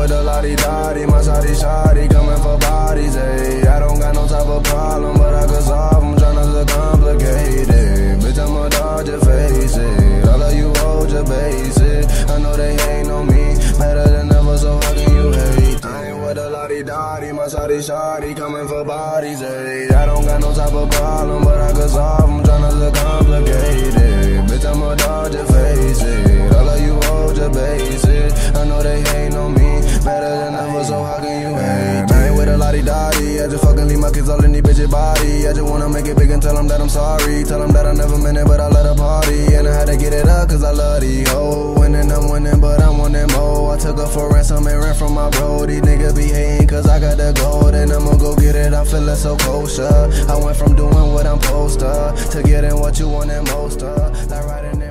with a lottie-dottie, my shawty coming for bodies, ayy. I don't got no type of problem, but I could solve them, tryna to complicate it. Bitch, I'ma dodge your face, it. All of you hold your basic. I know they ain't on me, better than ever, so how can you hate? I ain't with a lottie-dottie, my shawty coming for bodies, ayy. I don't got no type of problem, but I could solve them, tryna to complicate it. Bitch, I'ma dodge your face, it. All of you hold your basic. I know they ain't on me, better than ever, so how can you hate? I ain't with a lottie-dottie, I just fucking leave my kids all in these bitches' body. I just wanna make it big and tell them that I'm sorry. Tell them that I never meant it, but I let her party. And I had to get it up, cause I love these hoes. Winning, I'm winning, but I'm wanting more. I took her for ransom and ran from my bro. These niggas be hating, cause I got the gold. And I'ma go get it, I'm feeling so kosher. I went from doing what I'm supposed to getting what you want and most of. Like riding